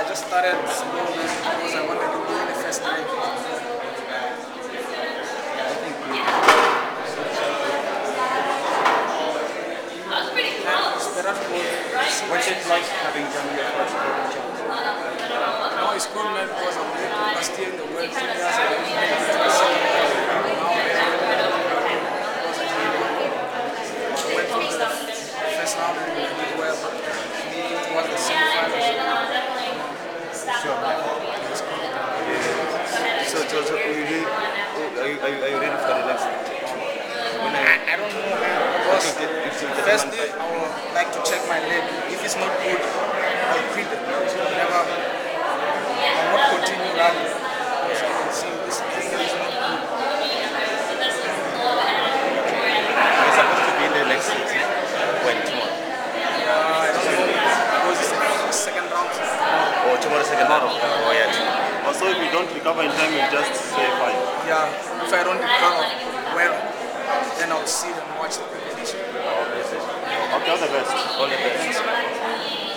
just started slow because I wanted to do it the first time. It's better to go. What's it like having done your first golden chance? No, it's good, man, because I'm really good. Last year in the World Juniors, I didn't make it to the second round. Now I'm very good because I went from the first round and I did well. It was the semi-final. Sure. So are you ready for the next? I don't know, man. Because firstly, I would like to check my leg. If it's not good, I'll quit it. I won't continue running. Because I can see this thing is not good. You're supposed to be in the next season. When tomorrow? I don't know. Because it's the second round. Or tomorrow second round? Oh yeah. Also, if you don't recover in time, you just say fine. Yeah, if I don't recover well, then I'll see and watch the competition. Okay, all the best. All the best.